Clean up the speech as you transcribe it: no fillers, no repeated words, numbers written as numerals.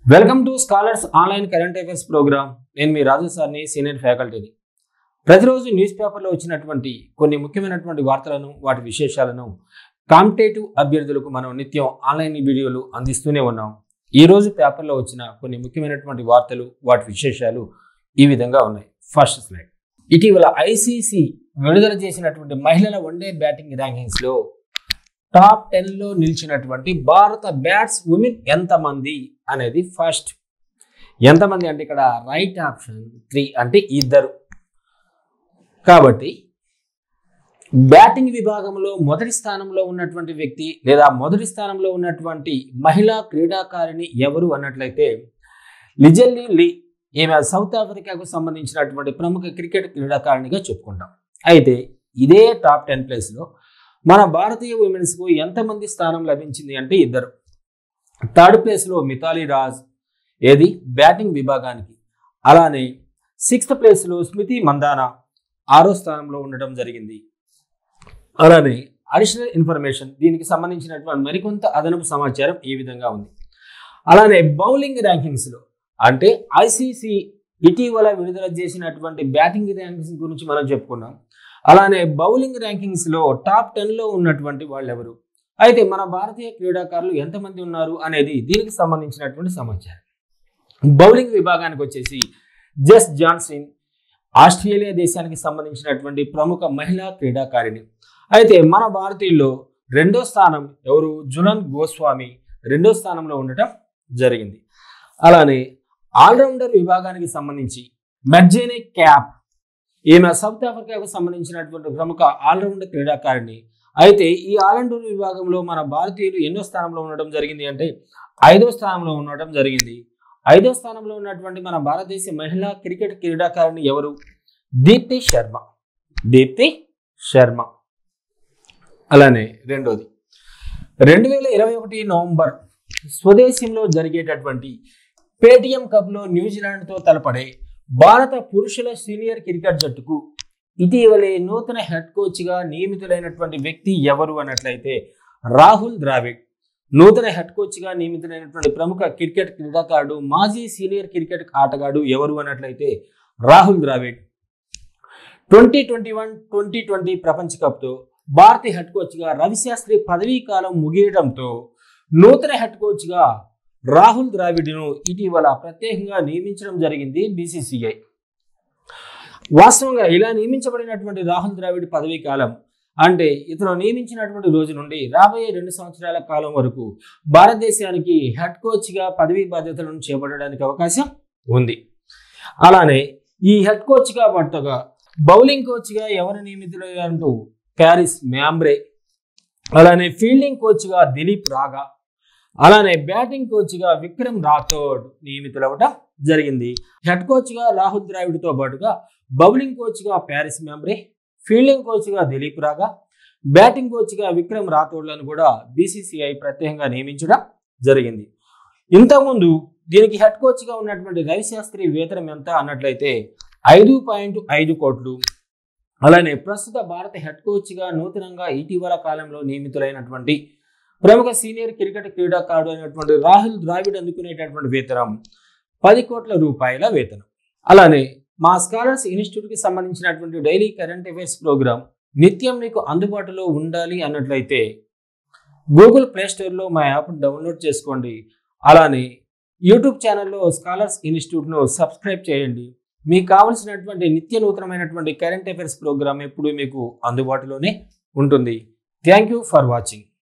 Welcome to scholars online current affairs program. నేను మీ రాజు సార్ని, సీనియర్ ఫ్యాకల్టీని. ప్రతిరోజు న్యూస్ పేపర్లో వచ్చినటువంటి కొన్ని ముఖ్యమైనటువంటి వార్తలను, వాటి విశేషాలను కాంపిటేటివ్ అభ్యర్థులకు మనం నిత్యం ఆన్లైన్ వీడియోలు అందిస్తూనే ఉన్నాం. ఈరోజు పేపర్లో వచ్చిన కొన్ని ముఖ్యమైనటువంటి వార్తలు, వాటి విశేషాలు ఈ విధంగా ఉన్నాయి. First slide. ఇటీవల ఐసీసీ విడుదల చేసినటువంటి మహిళల వన్డే బ్యాటింగ్ ర్యాంకింగ్స్లో టాప్ 10లో నిలిచినటువంటి భారత బ్యాట్స్ ఉమెన్ ఎంతమంది అనేది ఫస్ట్. ఎంతమంది అంటే ఇక్కడ రైట్ ఆప్షన్ 3 అంటే ఇద్దరు. కాబట్టి బ్యాటింగ్ విభాగంలో మొదటి స్థానంలో ఉన్నటువంటి వ్యక్తి లేదా మొదటి స్థానంలో ఉన్నటువంటి మహిళా క్రీడాకారిణి ఎవరు అన్నట్లయితే లిజెల్లీ లీ. ఈమె సౌత్ ఆఫ్రికాకు సంబంధించినటువంటి ప్రముఖ క్రికెట్ క్రీడాకారిణిగా చెప్పుకుంటాం. అయితే ఇదే టాప్ 10 ప్లేస్లో మన భారతీయ ఉమెన్స్కు ఎంతమంది స్థానం లభించింది అంటే ఇద్దరు. థర్డ్ ప్లేస్లో మిథాలీ రాజ్, ఏది బ్యాటింగ్ విభాగానికి. అలానే 6th ప్లేస్లో స్మృతి మందానా 6వ స్థానంలో ఉండటం జరిగింది. అలానే అడిషనల్ ఇన్ఫర్మేషన్, దీనికి సంబంధించినటువంటి మరికొంత అదనపు సమాచారం ఈ విధంగా ఉంది. అలానే బౌలింగ్ ర్యాంకింగ్స్లో అంటే ఐసీసీ ఇటీవల విడుదల చేసినటువంటి బ్యాటింగ్ ర్యాంకింగ్స్ గురించి మనం చెప్పుకున్నాం. అలానే బౌలింగ్ ర్యాంకింగ్స్లో టాప్ 10లో ఉన్నటువంటి వాళ్ళు ఎవరు, అయితే మన భారతీయ క్రీడాకారులు ఎంతమంది ఉన్నారు అనేది దీనికి సంబంధించినటువంటి సమాచారం. బౌలింగ్ విభాగానికి వచ్చేసి జస్ జాన్సన్, ఆస్ట్రేలియా దేశానికి సంబంధించినటువంటి ప్రముఖ మహిళా క్రీడాకారిణి. అయితే మన భారతీయుల్లో రెండో స్థానం ఎవరు, జులన్ గోస్వామి 2వ స్థానంలో ఉండటం జరిగింది. అలానే ఆల్రౌండర్ విభాగానికి సంబంధించి మెర్జేనే క్యాప్, ఈమె సౌత్ ఆఫ్రికాకు సంబంధించినటువంటి ప్రముఖ ఆల్రౌండర్ క్రీడాకారిణి. అయితే ఈ ఆల్రౌండర్ విభాగంలో మన భారతీయులు ఎన్నో స్థానంలో ఉండడం జరిగింది అంటే 5వ స్థానంలో ఉండటం జరిగింది. 5వ స్థానంలో ఉన్నటువంటి మన భారతదేశ మహిళా క్రికెట్ క్రీడాకారిణి ఎవరు, దీప్తి శర్మ. దీప్తి శర్మ. అలానే రెండోది 2021 నవంబర్ స్వదేశంలో జరిగేటటువంటి పేటిఎం కప్లో న్యూజిలాండ్తో తలపడే భారత పురుషుల సీనియర్ క్రికెట్ జట్టుకు ఇటీవలే నూతన హెడ్ కోచ్గా నియమితులైనటువంటి వ్యక్తి ఎవరు అన్నట్లయితే రాహుల్ ద్రావిడ్. నూతన హెడ్ కోచ్గా నియమితులైనటువంటి ప్రముఖ క్రికెట్ క్రీడాకారుడు, మాజీ సీనియర్ క్రికెట్ ఆటగాడు ఎవరు అన్నట్లయితే రాహుల్ ద్రావిడ్. 2021-2020 ప్రపంచ కప్తో భారతీయ హెడ్ కోచ్గా రవిశాస్త్రి పదవీ కాలం ముగియడంతో నూతన హెడ్ కోచ్గా రాహుల్ ద్రావిడ్ను ఇటీవల ప్రత్యేకంగా నియమించడం జరిగింది బీసీసీఐ. వాస్తవంగా ఇలా నియమించబడినటువంటి రాహుల్ ద్రావిడ్ పదవీ కాలం అంటే ఇతను నియమించినటువంటి రోజు నుండి రాబోయే 2 సంవత్సరాల కాలం వరకు భారతదేశానికి హెడ్ కోచ్గా పదవీ బాధ్యతలను చేపట్టడానికి అవకాశం ఉంది. అలానే ఈ హెడ్ కోచ్గా పాటుగా బౌలింగ్ కోచ్గా ఎవరు నియమితులయ్యారంటూ ప్యారిస్ మ్యాంబ్రే, అలానే ఫీల్డింగ్ కోచ్గా దిలీప్ రాగా, అలానే బ్యాటింగ్ కోచ్గా విక్రమ్ రాథోడ్ నియమితులవటం జరిగింది. హెడ్ కోచ్గా రాహుల్ ద్రావిడ్తో పాటుగా బౌలింగ్ కోచ్గా ప్యారిస్ మ్యాంబ్రే, ఫీల్డింగ్ కోచ్గా దిలీప్ రాగా, బ్యాటింగ్ కోచ్గా విక్రమ్ రాథోడ్లను కూడా బీసీసీఐ ప్రత్యేకంగా నియమించడం జరిగింది. ఇంతకుముందు దీనికి హెడ్ కోచ్గా ఉన్నటువంటి రవిశాస్త్రి వేతనం ఎంత అన్నట్లయితే 5.5 కోట్లు. అలానే ప్రస్తుత భారత హెడ్ కోచ్గా నూతనంగా ఇటీవల కాలంలో నియమితులైనటువంటి ప్రముఖ సీనియర్ క్రికెట్ క్రీడాకారుడు అయినటువంటి రాహుల్ ద్రావిడ్ అందుకునేటటువంటి వేతనం 10 కోట్ల రూపాయల వేతనం. అలానే మా స్కాలర్స్ ఇన్స్టిట్యూట్కి సంబంధించినటువంటి డైలీ కరెంట్ అఫైర్స్ ప్రోగ్రామ్ నిత్యం మీకు అందుబాటులో ఉండాలి అన్నట్లయితే గూగుల్ ప్లే స్టోర్లో మా యాప్ను డౌన్లోడ్ చేసుకోండి. అలానే యూట్యూబ్ ఛానల్లో స్కాలర్స్ ఇన్స్టిట్యూట్ను సబ్స్క్రైబ్ చేయండి. మీకు కావలసినటువంటి నిత్య నూతనమైనటువంటి కరెంట్ అఫైర్స్ ప్రోగ్రామ్ ఎప్పుడు మీకు అందుబాటులోనే ఉంటుంది. Thank you for watching.